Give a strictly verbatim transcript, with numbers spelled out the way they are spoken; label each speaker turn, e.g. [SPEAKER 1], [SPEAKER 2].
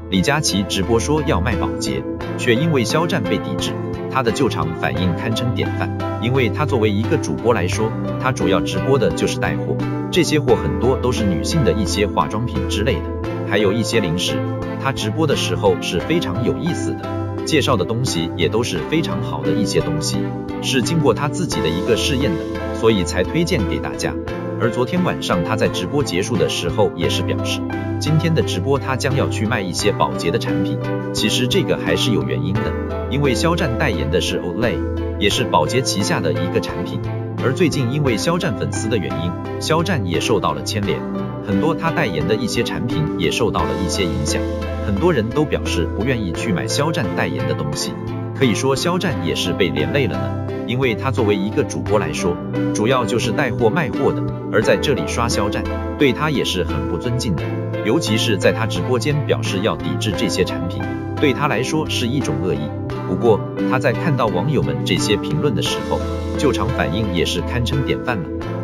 [SPEAKER 1] 李佳琦直播说要卖保洁，却因为肖战被抵制，他的救场反应堪称典范。因为他作为一个主播来说，他主要直播的就是带货，这些货很多都是女性的一些化妆品之类的，还有一些零食。他直播的时候是非常有意思的，介绍的东西也都是非常好的一些东西，是经过他自己的一个试验的，所以才推荐给大家。而昨天晚上他在直播结束的时候也是表示，今天的直播他将要去卖一些保洁的产品。其实这个还是有原因的，因为肖战代言的是 Olay， 也是保洁旗下的一个产品。而最近因为肖战粉丝的原因，肖战也受到了牵连，很多他代言的一些产品也受到了一些影响，很多人都表示不愿意去买肖战代言的东西。可以说肖战也是被连累了呢，因为他作为一个主播来说，主要就是带货卖货的，而在这里刷肖战，对他也是很不尊敬的，尤其是在他直播间表示要抵制这些产品，对他来说是一种恶意。不过他在看到网友们这些评论的时候，救场反应也是堪称典范了。